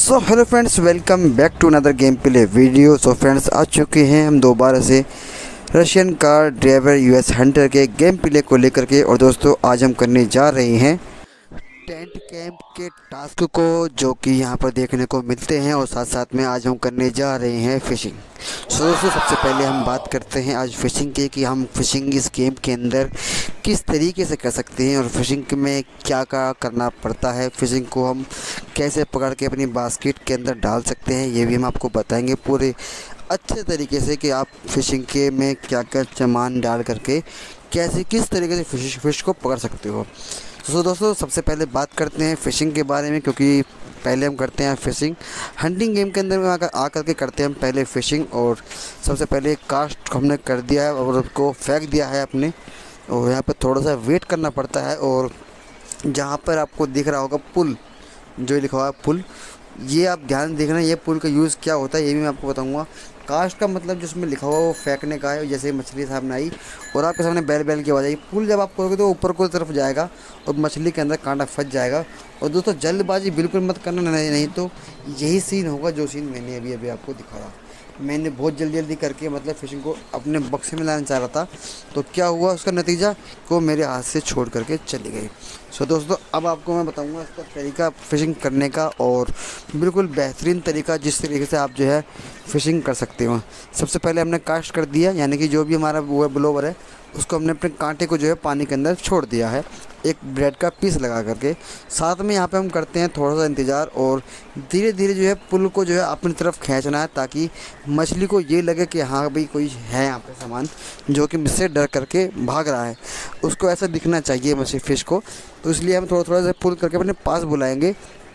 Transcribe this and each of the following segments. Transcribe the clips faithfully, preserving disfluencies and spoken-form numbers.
So hello friends, welcome back to another game play video. So friends, आ चुके हैं हम दोबारा से Russian car driver US hunter के गेम प्ले को लेकर के। और दोस्तों, आज हम करने जा रहे हैं टेंट कैंप के टास्क को, जो कि यहाँ पर देखने को मिलते हैं। और साथ साथ में आज हम करने जा रहे हैं फ़िशिंग। सो दोस्तों, सबसे पहले हम बात करते हैं आज फ़िशिंग के कि हम फ़िशिंग इस गेम के अंदर किस तरीके से कर सकते हैं और फ़िशिंग में क्या क्या करना पड़ता है, फ़िशिंग को हम कैसे पकड़ के अपनी बास्केट के अंदर डाल सकते हैं, ये भी हम आपको बताएंगे पूरे अच्छे तरीके से कि आप फ़िशिंग के में क्या क्या सामान डाल करके कैसे किस तरीके से फ़िश फ़िश को पकड़ सकते हो। तो दोस्तों, सबसे पहले बात करते हैं फ़िशिंग के बारे में, क्योंकि पहले हम करते हैं फ़िशिंग। हंटिंग गेम के अंदर में आकर आकर के करते हैं हम पहले फ़िशिंग। और सबसे पहले कास्ट हमने कर दिया है और उसको फेंक दिया है अपने। और यहाँ पर थोड़ा सा वेट करना पड़ता है। और जहाँ पर आपको दिख रहा होगा पुल, जो लिखा हुआ है पुल, ये आप ध्यान देखना, ये पुल का यूज़ क्या होता है ये भी मैं आपको बताऊंगा। कास्ट का मतलब जिसमें लिखा हुआ वो फेंकने का है। जैसे मछली सामने आई और आपके सामने बैल बैल की आवाज़ आई, पुल जब आप करोगे तो ऊपर को तरफ जाएगा और मछली के अंदर कांटा फंस जाएगा। और दोस्तों, जल्दबाजी बिल्कुल मत करना, नहीं, नहीं तो यही सीन होगा जो सीन मैंने अभी अभी आपको दिखाया। मैंने बहुत जल्दी जल्दी करके मतलब फ़िशिंग को अपने बक्से में लाना चाह रहा था, तो क्या हुआ उसका नतीजा कि वो मेरे हाथ से छोड़ करके चली गई। सो दोस्तों, अब आपको मैं बताऊंगा इसका तरीका फ़िशिंग करने का, और बिल्कुल बेहतरीन तरीका जिस तरीके से आप जो है फ़िशिंग कर सकते हो। सबसे पहले हमने कास्ट कर दिया, यानी कि जो भी हमारा वो ब्लोवर है उसको हमने अपने कांटे को जो है पानी के अंदर छोड़ दिया है, एक ब्रेड का पीस लगा करके। साथ में यहाँ पे हम करते हैं थोड़ा सा इंतज़ार, और धीरे धीरे जो है पुल को जो है अपनी तरफ खींचना है, ताकि मछली को ये लगे कि हाँ भाई कोई है यहाँ पे सामान जो कि मुझसे डर करके भाग रहा है, उसको ऐसा दिखना चाहिए मछली फ़िश को। तो इसलिए हम थोड़ा थोड़ा सा पुल करके अपने पास बुलाएँगे।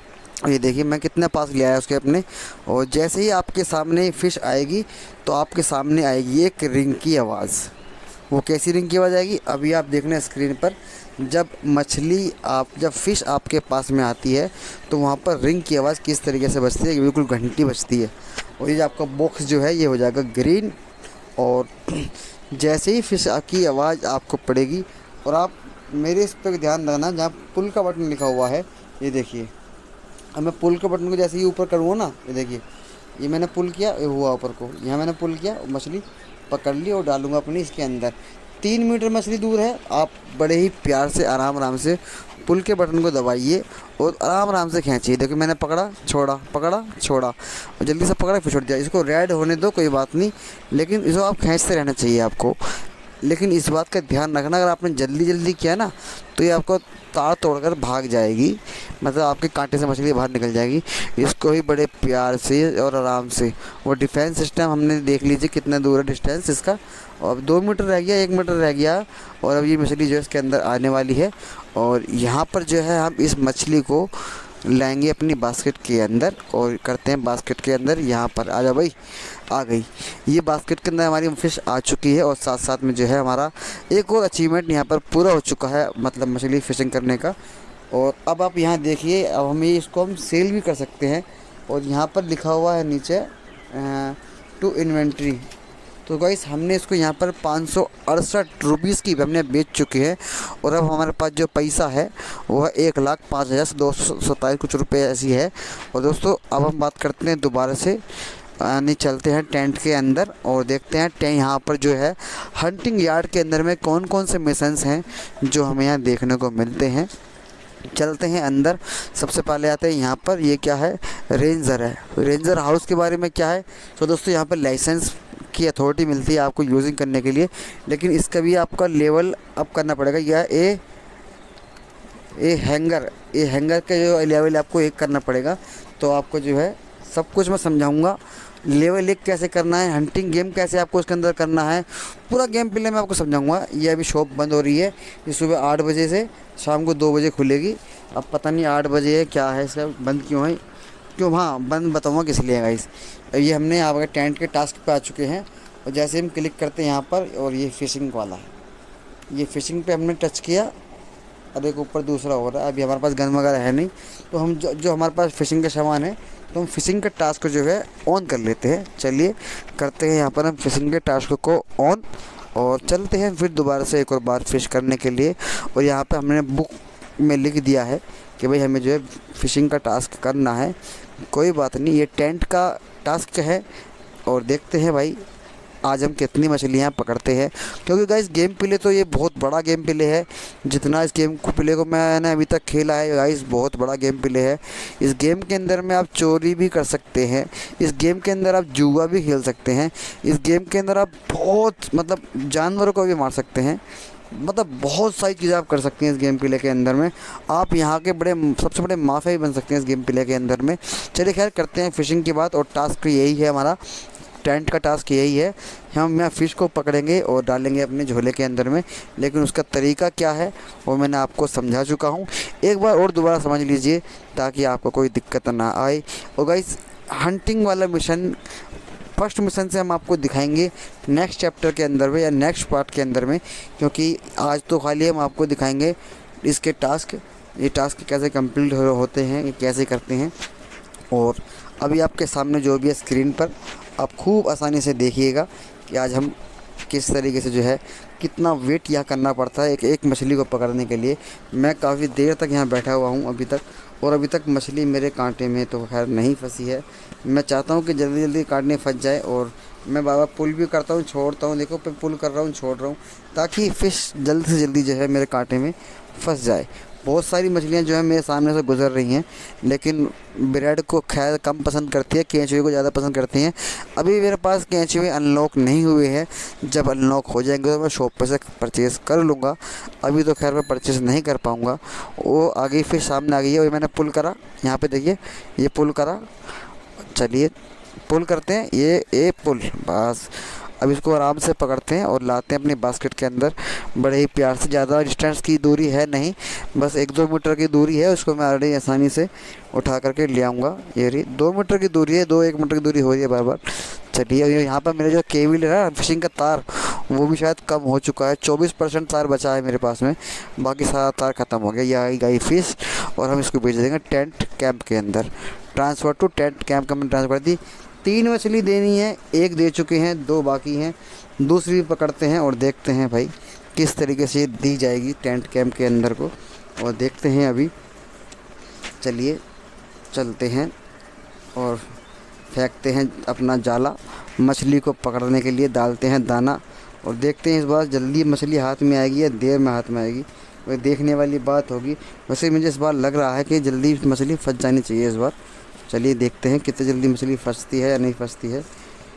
ये देखिए मैं कितने पास लिया है उसके अपने। और जैसे ही आपके सामने फ़िश आएगी तो आपके सामने आएगी एक रिंग की आवाज़। वो कैसी रिंग की आवाज़ आएगी अभी आप देखना स्क्रीन पर। जब मछली आप जब फ़िश आपके पास में आती है तो वहाँ पर रिंग की आवाज़ किस तरीके से बजती है, बिल्कुल घंटी बजती है। और ये आपका बॉक्स जो है ये हो जाएगा ग्रीन। और जैसे ही फ़िश की आवाज़ आपको पड़ेगी, और आप मेरे इस पर ध्यान रखना, जहाँ पुल का बटन लिखा हुआ है ये देखिए। अब मैं पुल के बटन को जैसे ही ऊपर करूँगा ना, ये देखिए ये मैंने पुल किया, ये हुआ ऊपर को, यहाँ मैंने पुल किया, मछली पकड़ ली और डालूंगा अपनी इसके अंदर। तीन मीटर मछली दूर है। आप बड़े ही प्यार से आराम आराम से पुल के बटन को दबाइए और आराम आराम से खींचिए। देखिए मैंने पकड़ा छोड़ा, पकड़ा छोड़ा, और जल्दी से पकड़ा फिर छोड़ दिया। इसको रेड होने दो, कोई बात नहीं, लेकिन इसको आप खींचते रहना चाहिए आपको। लेकिन इस बात का ध्यान रखना, अगर आपने जल्दी जल्दी किया ना तो ये आपको तार तोड़कर भाग जाएगी, मतलब आपके कांटे से मछली बाहर निकल जाएगी। इसको ही बड़े प्यार से और आराम से, वो डिफेंस सिस्टम हमने देख लीजिए कितना दूर है डिस्टेंस इसका। और अब दो मीटर रह गया, एक मीटर रह गया, और अब ये मछली जो है इसके अंदर आने वाली है। और यहाँ पर जो है हम इस मछली को लाएंगे अपनी बास्केट के अंदर और करते हैं बास्केट के अंदर। यहाँ पर आ जाओ भाई, आ गई ये बास्केट के अंदर हमारी फ़िश आ चुकी है। और साथ साथ में जो है हमारा एक और अचीवमेंट यहाँ पर पूरा हो चुका है, मतलब मछली फ़िशिंग करने का। और अब आप यहाँ देखिए, अब हम इसको हम सेल भी कर सकते हैं। और यहाँ पर लिखा हुआ है नीचे टू इन्वेंट्री। तो गाइस, हमने इसको यहाँ पर पाँच सौ अड़सठ रुपीज़ की हमने बेच चुके हैं। और अब हमारे पास जो पैसा है वो है एक लाख पाँच हज़ार दो सौ सत्ताईस कुछ रुपये ऐसी है। और दोस्तों, अब हम बात करते हैं दोबारा से, यानी चलते हैं टेंट के अंदर और देखते हैं टेंट यहाँ पर जो है हंटिंग यार्ड के अंदर में कौन कौन से मिशंस हैं जो हमें यहाँ देखने को मिलते हैं। चलते हैं अंदर। सबसे पहले आते हैं यहाँ पर, ये क्या है, रेंजर है। रेंजर हाउस के बारे में क्या है, तो दोस्तों यहाँ पर लाइसेंस की अथॉरिटी मिलती है आपको यूजिंग करने के लिए, लेकिन इसका भी आपका लेवल अप करना पड़ेगा। यह ए ए हैंगर ए हैंगर का जो लेवल आपको एक करना पड़ेगा। तो आपको जो है सब कुछ मैं समझाऊंगा, लेवल एक कैसे करना है, हंटिंग गेम कैसे आपको उसके अंदर करना है, पूरा गेम प्ले मैं आपको समझाऊंगा। ये अभी शॉप बंद हो रही है, ये सुबह आठ बजे से शाम को दो बजे खुलेगी। अब पता नहीं आठ बजे है क्या है, इसका बंद क्यों है, क्यों, हाँ बंद बताऊंगा किस लिए है गाइस। ये हमने यहाँ पर टेंट के टास्क पे आ चुके हैं। और जैसे हम क्लिक करते हैं यहाँ पर, और ये फ़िशिंग वाला है, ये फ़िशिंग पे हमने टच किया और एक ऊपर दूसरा हो रहा है। अभी हमारे पास गन वगैरह है नहीं, तो हम जो जो हमारे पास फ़िशिंग का सामान है तो हम फ़िशिंग के टास्क को जो है ऑन कर लेते हैं। चलिए करते हैं यहाँ पर हम फ़िशिंग के टास्क को ऑन, और चलते हैं फिर दोबारा से एक और बार फ़िश करने के लिए। और यहाँ पर हमने बुक में लिख दिया है कि भाई हमें जो है फ़िशिंग का टास्क करना है, कोई बात नहीं, ये टेंट का टास्क है और देखते हैं भाई आज हम कितनी मछलियाँ पकड़ते हैं। क्योंकि गाइस गेम प्ले तो ये बहुत बड़ा गेम प्ले है। जितना इस गेम को प्ले को मैंने अभी तक खेला है गाइस, बहुत बड़ा गेम प्ले है। इस गेम के अंदर में आप चोरी भी कर सकते हैं, इस गेम के अंदर आप जुआ भी खेल सकते हैं, इस गेम के अंदर आप बहुत मतलब जानवरों को भी मार सकते हैं, मतलब बहुत सारी चीज़ें आप कर सकते हैं इस गेम प्ले के अंदर में। आप यहाँ के बड़े सबसे बड़े माफिया भी बन सकते हैं इस गेम प्ले के अंदर में। चलिए खैर करते हैं फिशिंग की बात। और टास्क यही है, हमारा टेंट का टास्क यही है, हम यहाँ फ़िश को पकड़ेंगे और डालेंगे अपने झोले के अंदर में। लेकिन उसका तरीका क्या है वो मैंने आपको समझा चुका हूँ, एक बार और दोबारा समझ लीजिए ताकि आपको कोई दिक्कत ना आए। और गाइस हंटिंग वाला मिशन फर्स्ट मिशन से हम आपको दिखाएंगे नेक्स्ट चैप्टर के अंदर में या नेक्स्ट पार्ट के अंदर में, क्योंकि आज तो खाली हम आपको दिखाएंगे इसके टास्क, ये टास्क कैसे कंप्लीट हो, होते हैं, ये कैसे करते हैं। और अभी आपके सामने जो भी है स्क्रीन पर आप खूब आसानी से देखिएगा कि आज हम किस तरीके से जो है कितना वेट यहाँ करना पड़ता है एक एक मछली को पकड़ने के लिए। मैं काफ़ी देर तक यहाँ बैठा हुआ हूँ अभी तक, और अभी तक मछली मेरे कांटे में तो खैर नहीं फंसी है। मैं चाहता हूँ कि जल्दी जल्दी काटने फंस जाए, और मैं बाबा पुल भी करता हूँ छोड़ता हूँ, देखो मैं पुल कर रहा हूँ छोड़ रहा हूँ, ताकि फ़िश जल्दी से जल्दी जो है मेरे कांटे में फंस जाए। बहुत सारी मछलियाँ जो है मेरे सामने से गुजर रही हैं, लेकिन ब्रेड को खैर कम पसंद करती है, केंचुए को ज़्यादा पसंद करती हैं। अभी मेरे पास केंचुए अनलॉक नहीं हुए हैं, जब अनलॉक हो जाएंगे तो मैं शॉप पर से परचेज़ कर लूँगा। अभी तो खैर मैं परचेज़ नहीं कर पाऊँगा। वो आगे फिर सामने आ गई है, वही मैंने पुल करा, यहाँ पे देखिए ये पुल करा। चलिए पुल करते हैं, ये ये पुल बस। अब इसको आराम से पकड़ते हैं और लाते हैं अपनी बास्केट के अंदर बड़े ही प्यार से। ज़्यादा डिस्टेंस की दूरी है नहीं, बस एक दो मीटर की दूरी है, उसको मैं ऑलरेडी आसानी से उठा करके ले आऊँगा। ये रही दो मीटर की दूरी है, दो एक मीटर की दूरी हो रही है बार बार। चलिए यहाँ पर मेरे जो केबल है ना फिशिंग का तार, वो भी शायद कम हो चुका है, चौबीस परसेंट तार बचा है मेरे पास में, बाकी सारा तार ख़त्म हो गया। ये आई गई फिश और हम इसको भेज देंगे टेंट कैंप के अंदर। ट्रांसफ़र टू टेंट कैंप का मैंने ट्रांसफ़र दी। तीन मछली देनी है, एक दे चुके हैं, दो बाकी हैं, दूसरी पकड़ते हैं और देखते हैं भाई किस तरीके से दी जाएगी टेंट कैंप के अंदर को, और देखते हैं अभी। चलिए चलते हैं और फेंकते हैं अपना जाला, मछली को पकड़ने के लिए डालते हैं दाना, और देखते हैं इस बार जल्दी मछली हाथ में आएगी या देर में हाथ में आएगी, वह देखने वाली बात होगी। वैसे मुझे इस बार लग रहा है कि जल्दी मछली फंस जानी चाहिए इस बार। चलिए देखते हैं कितनी जल्दी मछली फंसती है या नहीं फंसती है।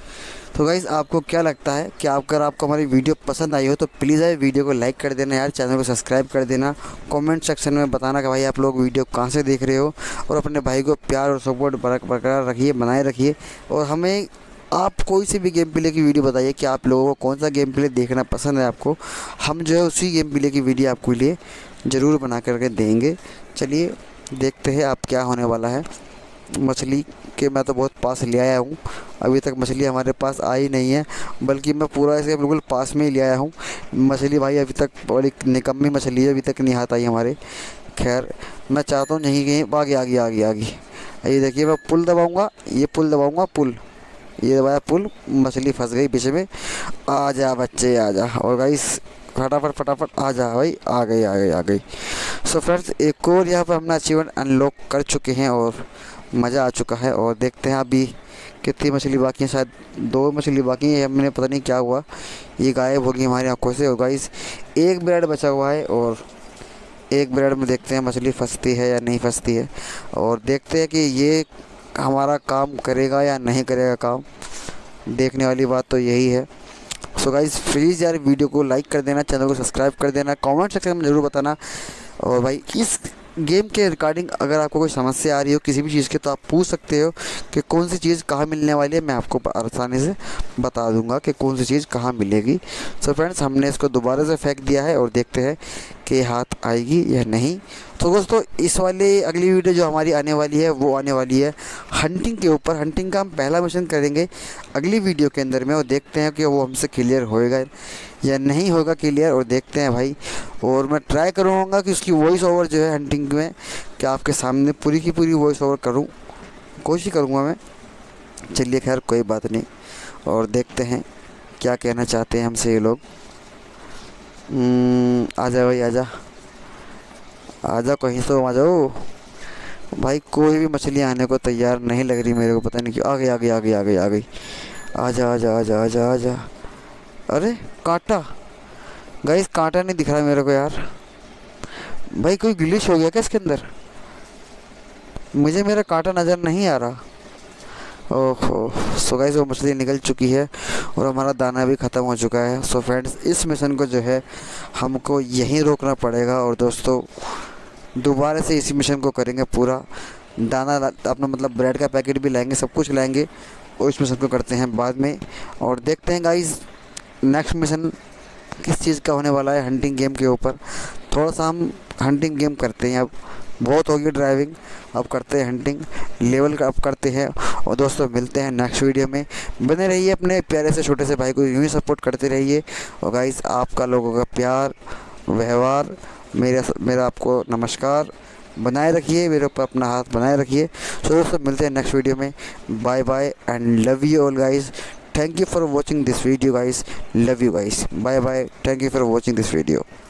तो गाइस आपको क्या लगता है कि अगर आपको हमारी वीडियो पसंद आई हो तो प्लीज़ यार वीडियो को लाइक कर देना यार, चैनल को सब्सक्राइब कर देना। कमेंट सेक्शन में बताना कि भाई आप लोग वीडियो कहाँ से देख रहे हो, और अपने भाई को प्यार और सपोर्ट बरकरार रखिए, बनाए रखिए। और हमें आप कोई सी भी गेम प्ले की वीडियो बताइए कि आप लोगों को कौन सा गेम प्ले देखना पसंद है आपको, हम जो है उसी गेम प्ले की वीडियो आपके लिए ज़रूर बना करके देंगे। चलिए देखते हैं आप क्या होने वाला है। मछली के मैं तो बहुत पास ले आया हूँ, अभी तक मछली हमारे पास आई नहीं है, बल्कि मैं पूरा ऐसे बिल्कुल पास में ही ले आया हूँ मछली। भाई अभी तक बड़ी निकम्मी मछली है, अभी तक नहीं हाथ आई हमारे। खैर मैं चाहता हूँ यहीं कहीं आगे आगे आगे आगे ये देखिए मैं पुल दबाऊँगा, ये पुल दबाऊँगा, पुल ये दबाया, पुल, मछली फंस गई बीच में। आ जा बच्चे आ जा, और गाइस फटाफट फटाफट आ जा भाई, आ गई आ गई आ गई। सो फ्रेंड्स एक और यहाँ पर हमने अचीवमेंट अनलॉक कर चुके हैं और मज़ा आ चुका है। और देखते हैं अभी कितनी मछली बाकी है, शायद दो मछली बाकी है, हमने पता नहीं क्या हुआ, ये गायब हो गई हमारी आंखों से। और गाइस एक ब्रेड बचा हुआ है, और एक ब्रेड में देखते हैं मछली फंसती है या नहीं फंसती है, और देखते हैं कि ये हमारा काम करेगा या नहीं करेगा काम। देखने वाली बात तो यही है। सो गाइस प्लीज़ यार वीडियो को लाइक कर देना, चैनल को सब्सक्राइब कर देना, कमेंट सेक्शन में ज़रूर बताना। और भाई इस गेम के रिगार्डिंग अगर आपको कोई समस्या आ रही हो किसी भी चीज़ की, तो आप पूछ सकते हो कि कौन सी चीज़ कहाँ मिलने वाली है, मैं आपको आसानी से बता दूंगा कि कौन सी चीज़ कहाँ मिलेगी। सो फ्रेंड्स हमने इसको दोबारा से फेंक दिया है और देखते हैं कि हाथ आएगी या नहीं। तो दोस्तों इस वाले अगली वीडियो जो हमारी आने वाली है वो आने वाली है हंटिंग के ऊपर। हंटिंग का हम पहला मिशन करेंगे अगली वीडियो के अंदर में, और देखते हैं कि वो हमसे क्लियर होएगा या नहीं होगा क्लियर, और देखते हैं भाई। और मैं ट्राई करूँगा कि उसकी वॉइस ओवर जो है हंटिंग में कि आपके सामने पूरी की पूरी वॉइस ओवर करूँ, कोशिश करूँगा मैं। चलिए खैर कोई बात नहीं, और देखते हैं क्या कहना चाहते हैं हमसे ये लोग। आ जा भाई, आजा आजा, कहीं तो आ जाओ। भाई कोई भी मछली आने को तैयार नहीं लग रही मेरे को, पता नहीं क्यों। आ गई आ गई आ गई आ गई आ गई। आजा आजा आजा आजा आजा। अरे कांटा गाइस, कांटा नहीं दिख रहा मेरे को यार। भाई कोई ग्लिच हो गया क्या इसके अंदर? मुझे मेरा कांटा नज़र नहीं आ रहा। ओहो, सो गाइस वो मछली निकल चुकी है और हमारा दाना भी ख़त्म हो चुका है। सो फ्रेंड्स, इस मिशन को जो है हमको यहीं रोकना पड़ेगा और दोस्तों दोबारा से इसी मिशन को करेंगे पूरा। दाना अपना मतलब ब्रेड का पैकेट भी लाएंगे, सब कुछ लाएंगे और इस मिशन को करते हैं बाद में। और देखते हैं गाइस नेक्स्ट मिशन किस चीज़ का होने वाला है। हंटिंग गेम के ऊपर थोड़ा सा हम हंटिंग गेम करते हैं। अब बहुत होगी ड्राइविंग, अब करते हैं हंटिंग, लेवल का अप करते हैं। और दोस्तों मिलते हैं नेक्स्ट वीडियो में। बने रहिए अपने प्यारे से छोटे से भाई को यूँ ही सपोर्ट करते रहिए। और गाइस आपका लोगों का प्यार व्यवहार मेरा मेरा आपको नमस्कार बनाए रखिए, मेरे ऊपर अपना हाथ बनाए रखिए। सो दोस्तों मिलते हैं नेक्स्ट वीडियो में। Bye bye and love you all guys. Thank you for watching this video guys. Love you guys. Bye bye. Thank you for watching this video.